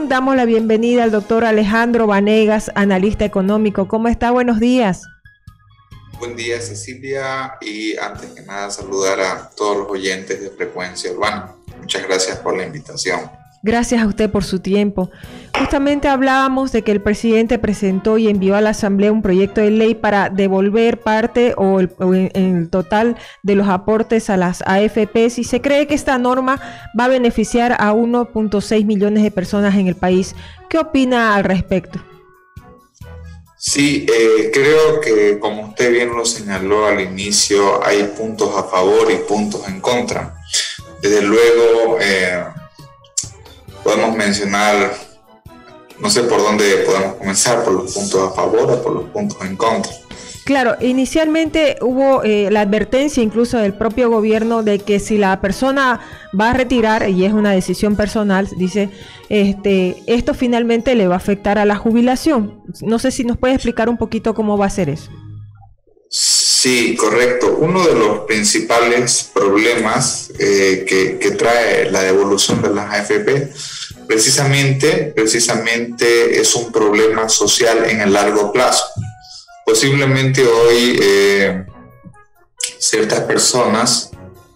damos la bienvenida al doctor Alejandro Vanegas, analista económico. ¿Cómo está? Buenos días. Buen día, Cecilia, y antes que nada saludar a todos los oyentes de Frecuencia Urbana. Muchas gracias por la invitación. Gracias a usted por su tiempo. Justamente hablábamos de que el presidente presentó y envió a la Asamblea un proyecto de ley para devolver parte o el total de los aportes a las AFPs, y se cree que esta norma va a beneficiar a 1.6 millones de personas en el país. ¿Qué opina al respecto? Sí, creo que como usted bien lo señaló al inicio, hay puntos a favor y puntos en contra. Desde luego, podemos mencionar, no sé por dónde podemos comenzar, por los puntos a favor o por los puntos en contra. Claro, inicialmente hubo la advertencia incluso del propio gobierno de que si la persona va a retirar, y es una decisión personal, dice, esto finalmente le va a afectar a la jubilación. No sé si nos puede explicar un poquito cómo va a ser eso. Sí, correcto. Uno de los principales problemas que trae la devolución de las AFP precisamente es un problema social en el largo plazo. Posiblemente hoy ciertas personas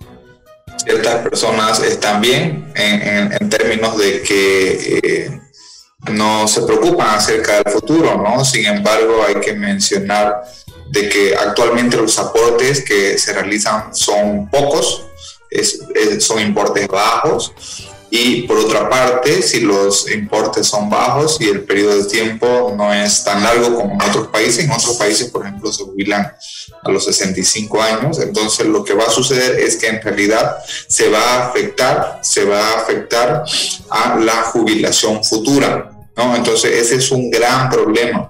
están bien en términos de que no se preocupan acerca del futuro, ¿no? Sin embargo, hay que mencionar de que actualmente los aportes que se realizan son pocos, son importes bajos, y por otra parte, si los importes son bajos y el periodo de tiempo no es tan largo como en otros países, por ejemplo, se jubilan a los 65 años, entonces lo que va a suceder es que en realidad se va a afectar a la jubilación futura, ¿no? Entonces ese es un gran problema,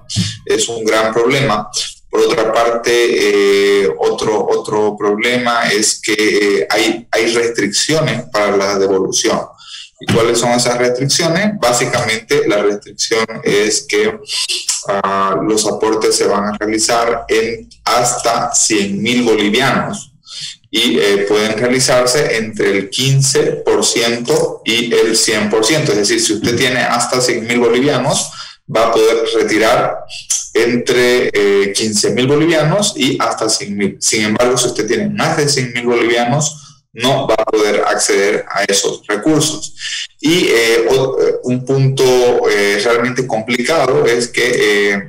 Por otra parte, otro problema es que hay restricciones para la devolución. ¿Y cuáles son esas restricciones? Básicamente, la restricción es que los aportes se van a realizar en hasta 100.000 bolivianos y pueden realizarse entre el 15% y el 100%. Es decir, si usted tiene hasta 100.000 bolivianos, va a poder retirar entre 15.000 bolivianos y hasta 100.000. Sin embargo, si usted tiene más de 100.000 bolivianos, no va a poder acceder a esos recursos. Y un punto realmente complicado es que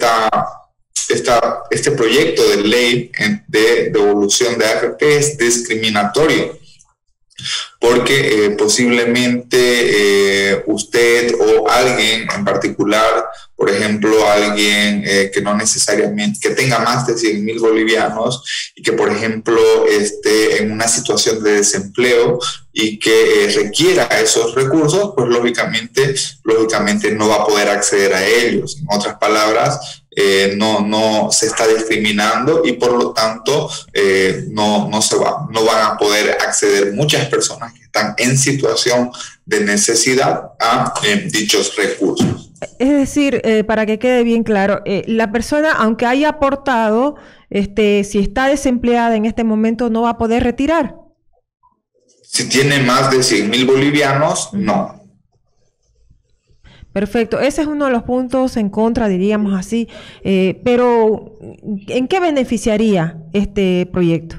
este proyecto de ley de devolución de AFP es discriminatorio, porque posiblemente usted o alguien en particular, por ejemplo, alguien que no necesariamente, que tenga más de 100.000 bolivianos y que, por ejemplo, esté en una situación de desempleo y que requiera esos recursos, pues lógicamente no va a poder acceder a ellos. En otras palabras, no se está discriminando y por lo tanto no van a poder acceder muchas personas que están en situación de necesidad a dichos recursos. Es decir, para que quede bien claro, la persona, aunque haya aportado, si está desempleada en este momento, no va a poder retirar. Si tiene más de 100.000 bolivianos, no. Perfecto, ese es uno de los puntos en contra, diríamos así, pero ¿en qué beneficiaría este proyecto?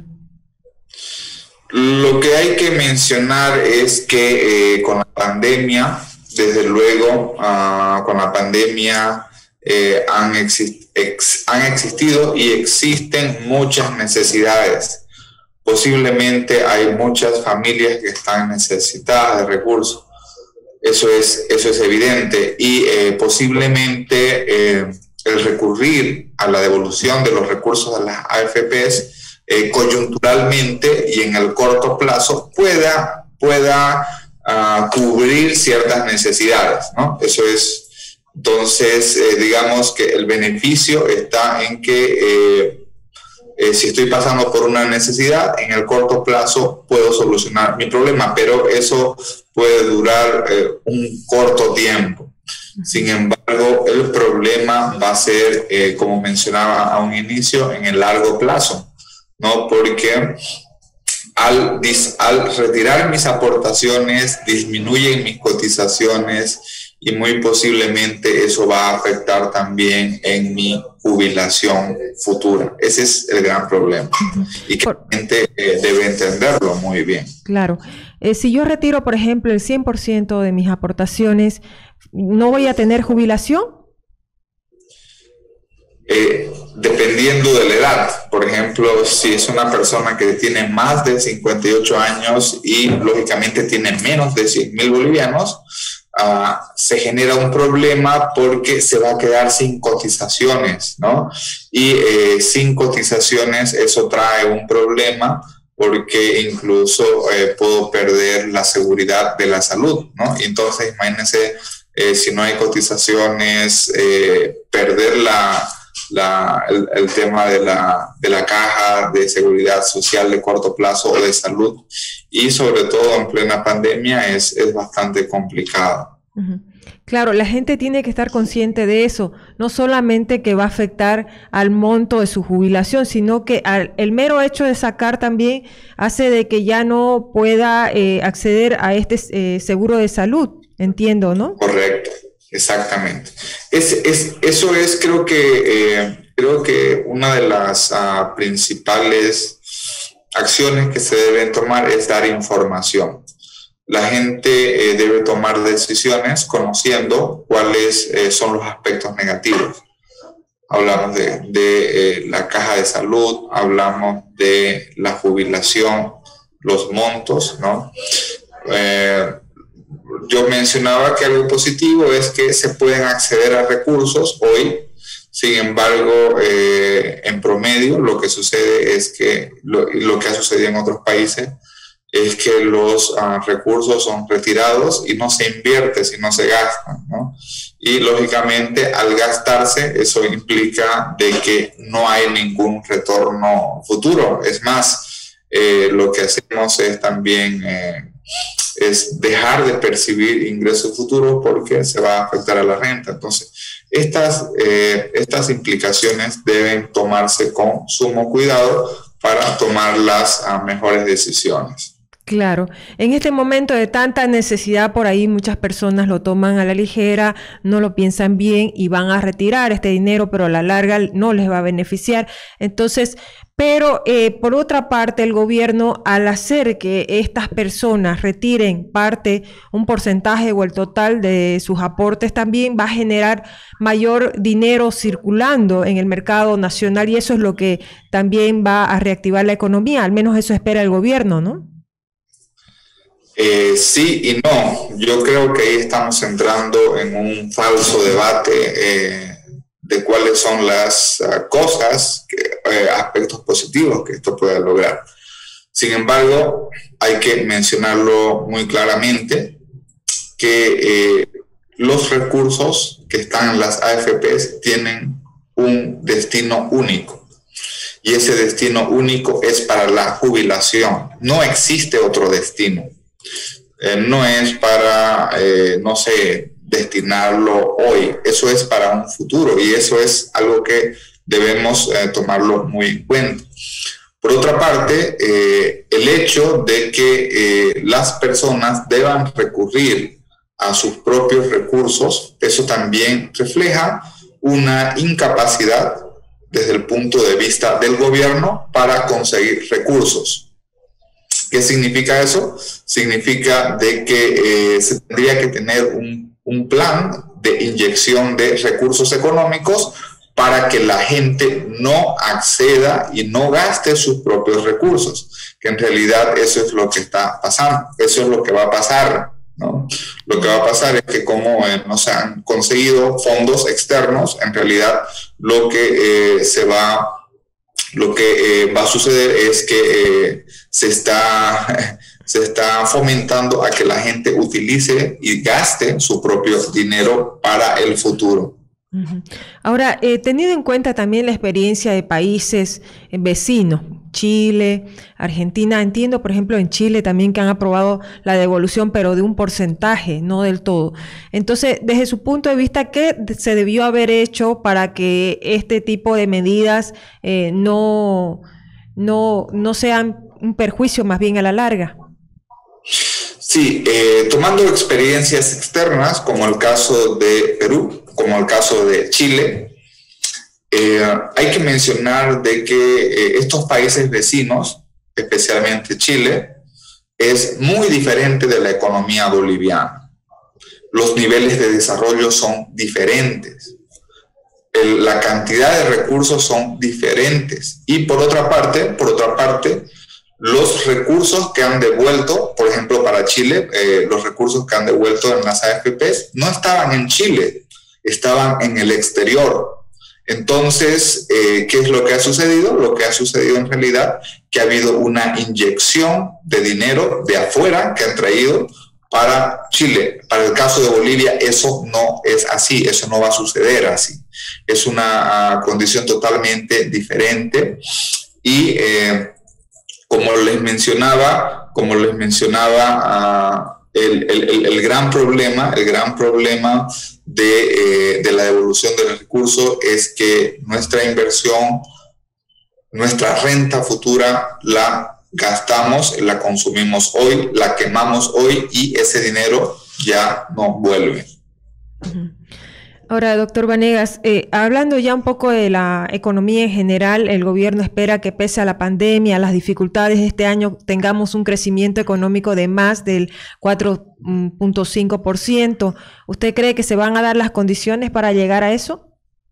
Lo que hay que mencionar es que con la pandemia, desde luego, con la pandemia han existido y existen muchas necesidades. Posiblemente hay muchas familias que están necesitadas de recursos. Eso es evidente y posiblemente el recurrir a la devolución de los recursos de las AFPs coyunturalmente y en el corto plazo pueda cubrir ciertas necesidades, ¿no? Eso es, entonces, digamos que el beneficio está en que si estoy pasando por una necesidad, en el corto plazo puedo solucionar mi problema, pero eso puede durar un corto tiempo. Sin embargo, el problema va a ser, como mencionaba a un inicio, en el largo plazo, ¿no? Porque al retirar mis aportaciones, disminuyen mis cotizaciones y muy posiblemente eso va a afectar también en mi jubilación futura. Ese es el gran problema y que la gente debe entenderlo muy bien. Claro. Si yo retiro, por ejemplo, el 100% de mis aportaciones, ¿no voy a tener jubilación? Dependiendo de la edad. Por ejemplo, si es una persona que tiene más de 58 años y lógicamente tiene menos de 100,000 bolivianos, se genera un problema porque se va a quedar sin cotizaciones, ¿no? Y sin cotizaciones eso trae un problema porque incluso puedo perder la seguridad de la salud, ¿no? Y entonces imagínense, si no hay cotizaciones, perder el tema de la caja de seguridad social de corto plazo o de salud, y sobre todo en plena pandemia es bastante complicado. Claro, la gente tiene que estar consciente de eso, no solamente que va a afectar al monto de su jubilación, sino que el mero hecho de sacar también hace de que ya no pueda acceder a este seguro de salud, entiendo, ¿no? Correcto. Exactamente. Eso es, creo que una de las principales acciones que se deben tomar es dar información. La gente debe tomar decisiones conociendo cuáles son los aspectos negativos. Hablamos de la caja de salud, hablamos de la jubilación, los montos, ¿no? Yo mencionaba que algo positivo es que se pueden acceder a recursos hoy. Sin embargo, en promedio lo que sucede es que lo que ha sucedido en otros países es que los recursos son retirados y no se invierte, sino se gastan, ¿no? Y lógicamente al gastarse eso implica de que no hay ningún retorno futuro. Es más, lo que hacemos es también es dejar de percibir ingresos futuros porque se va a afectar a la renta. Entonces, estas implicaciones deben tomarse con sumo cuidado para tomar las mejores decisiones. Claro, en este momento de tanta necesidad por ahí muchas personas lo toman a la ligera, no lo piensan bien y van a retirar este dinero, pero a la larga no les va a beneficiar. Entonces, pero por otra parte el gobierno, al hacer que estas personas retiren parte, un porcentaje o el total de sus aportes, también va a generar mayor dinero circulando en el mercado nacional, y eso es lo que también va a reactivar la economía, al menos eso espera el gobierno, ¿no? Sí y no. Yo creo que ahí estamos entrando en un falso debate de cuáles son las cosas, aspectos positivos que esto pueda lograr. Sin embargo, hay que mencionarlo muy claramente que los recursos que están en las AFPs tienen un destino único. Y ese destino único es para la jubilación. No existe otro destino. No es para, no sé, destinarlo hoy. Eso es para un futuro y eso es algo que debemos tomarlo muy en cuenta. Por otra parte, el hecho de que las personas deban recurrir a sus propios recursos, eso también refleja una incapacidad desde el punto de vista del gobierno para conseguir recursos. ¿Qué significa eso? Significa de que se tendría que tener un plan de inyección de recursos económicos para que la gente no acceda y no gaste sus propios recursos, que en realidad eso es lo que está pasando, eso es lo que va a pasar, ¿no? Lo que va a pasar es que como no se han conseguido fondos externos, en realidad lo que va a suceder es que se está fomentando a que la gente utilice y gaste su propio dinero para el futuro. Ahora, teniendo en cuenta también la experiencia de países vecinos, Chile, Argentina, entiendo, por ejemplo, en Chile también que han aprobado la devolución, pero de un porcentaje, no del todo. Entonces, desde su punto de vista, ¿qué se debió haber hecho para que este tipo de medidas no sean un perjuicio más bien a la larga? Sí, tomando experiencias externas, como el caso de Perú, como el caso de Chile, hay que mencionar de que estos países vecinos, especialmente Chile, es muy diferente de la economía boliviana. Los niveles de desarrollo son diferentes. La cantidad de recursos son diferentes. Y por otra parte, los recursos que han devuelto, por ejemplo, para Chile, los recursos que han devuelto en las AFPs no estaban en Chile, estaban en el exterior. Entonces, ¿qué es lo que ha sucedido? Lo que ha sucedido en realidad que ha habido una inyección de dinero de afuera que han traído para Chile. Para el caso de Bolivia, eso no es así, eso no va a suceder así. Es una condición totalmente diferente y como les mencionaba, el gran problema de la devolución del recurso es que nuestra inversión, nuestra renta futura la gastamos, la consumimos hoy, la quemamos hoy y ese dinero ya no vuelve. Ahora, doctor Vanegas, hablando ya un poco de la economía en general, el gobierno espera que pese a la pandemia, a las dificultades de este año, tengamos un crecimiento económico de más del 4.5%. ¿Usted cree que se van a dar las condiciones para llegar a eso?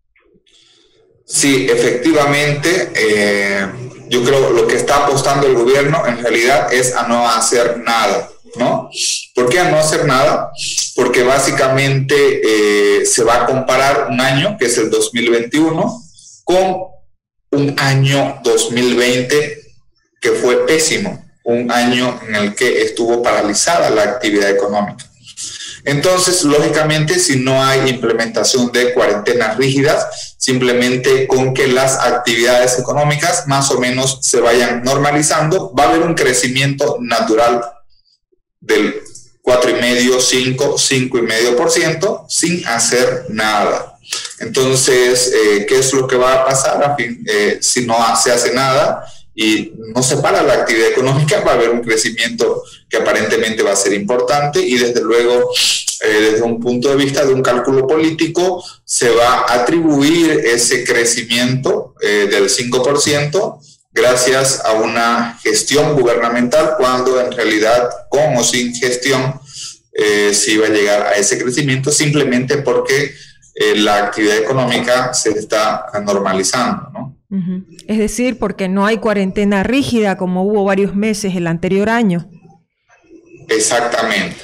Sí, efectivamente. Yo creo que lo que está apostando el gobierno en realidad es a no hacer nada, ¿no? ¿Por qué a no hacer nada? Porque básicamente se va a comparar un año, que es el 2021, con un año 2020 que fue pésimo, un año en el que estuvo paralizada la actividad económica. Entonces, lógicamente, si no hay implementación de cuarentenas rígidas, simplemente con que las actividades económicas más o menos se vayan normalizando, va a haber un crecimiento natural del 4,5%, 5,5% sin hacer nada. Entonces, ¿qué es lo que va a pasar? Si no se hace nada y no se para la actividad económica, va a haber un crecimiento que aparentemente va a ser importante y desde luego, desde un punto de vista de un cálculo político, se va a atribuir ese crecimiento del 5% gracias a una gestión gubernamental, cuando en realidad, con o sin gestión, se iba a llegar a ese crecimiento simplemente porque la actividad económica se está normalizando, ¿no? Es decir, porque no hay cuarentena rígida como hubo varios meses el anterior año. Exactamente.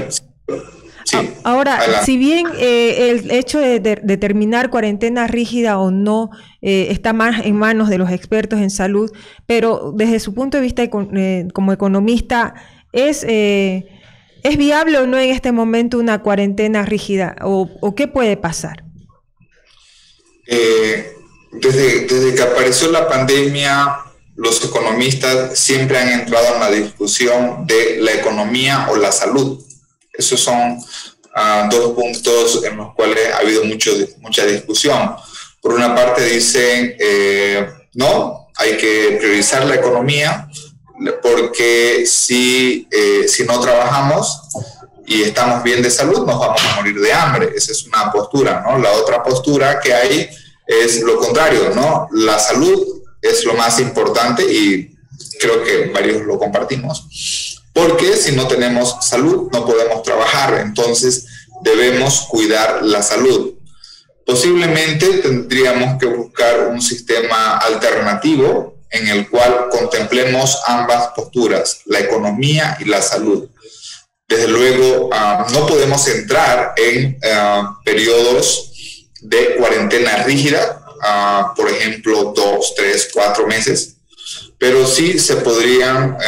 Ahora, si bien el hecho de determinar cuarentena rígida o no está más en manos de los expertos en salud, pero desde su punto de vista como economista, ¿es viable o no en este momento una cuarentena rígida? ¿O qué puede pasar? Desde que apareció la pandemia, los economistas siempre han entrado en la discusión de la economía o la salud. Esos son dos puntos en los cuales ha habido mucha discusión. Por una parte dicen, no, hay que priorizar la economía, porque si no trabajamos y estamos bien de salud, nos vamos a morir de hambre. Esa es una postura, ¿no? La otra postura que hay es lo contrario, ¿no? La salud es lo más importante y creo que varios lo compartimos, porque si no tenemos salud no podemos trabajar, entonces debemos cuidar la salud. Posiblemente tendríamos que buscar un sistema alternativo en el cual contemplemos ambas posturas, la economía y la salud. Desde luego, no podemos entrar en periodos de cuarentena rígida, por ejemplo, 2, 3, 4 meses, pero sí se podrían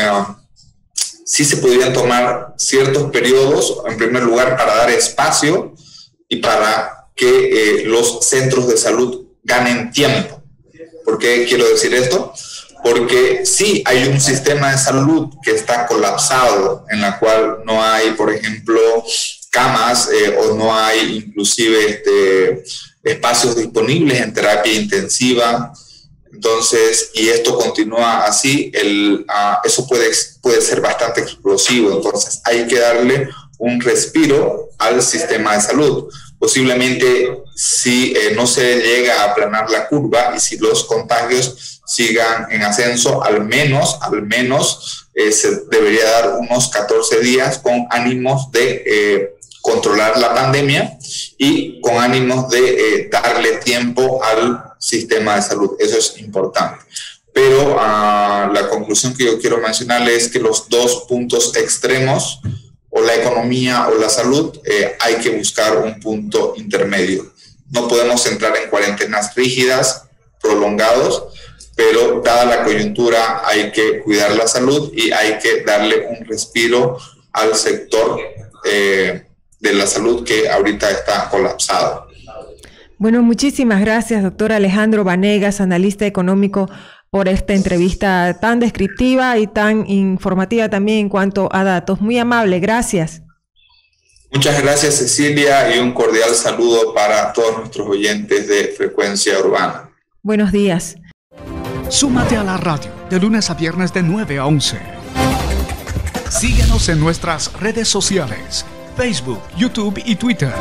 tomar ciertos periodos, en primer lugar, para dar espacio y para que los centros de salud ganen tiempo. ¿Por qué quiero decir esto? Porque sí hay un sistema de salud que está colapsado, en la cual no hay, por ejemplo, camas o no hay inclusive espacios disponibles en terapia intensiva. Entonces, y esto continúa así, eso puede puede ser bastante explosivo. Entonces hay que darle un respiro al sistema de salud. Posiblemente si no se llega a aplanar la curva y si los contagios sigan en ascenso, al menos se debería dar unos 14 días con ánimos de controlar la pandemia y con ánimos de darle tiempo al sistema de salud. Eso es importante. Pero la conclusión que yo quiero mencionarle es que los dos puntos extremos, o la economía o la salud, hay que buscar un punto intermedio. No podemos entrar en cuarentenas rígidas, prolongados, pero dada la coyuntura hay que cuidar la salud y hay que darle un respiro al sector de la salud que ahorita está colapsado. Bueno, muchísimas gracias, doctor Alejandro Vanegas, analista económico, por esta entrevista tan descriptiva y tan informativa también en cuanto a datos. Muy amable, gracias. Muchas gracias, Cecilia, y un cordial saludo para todos nuestros oyentes de Frecuencia Urbana. Buenos días. Súmate a la radio de lunes a viernes de 9 a 11. Síguenos en nuestras redes sociales, Facebook, YouTube y Twitter.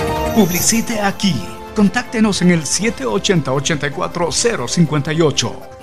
Publicite aquí. Contáctenos en el 780-84058.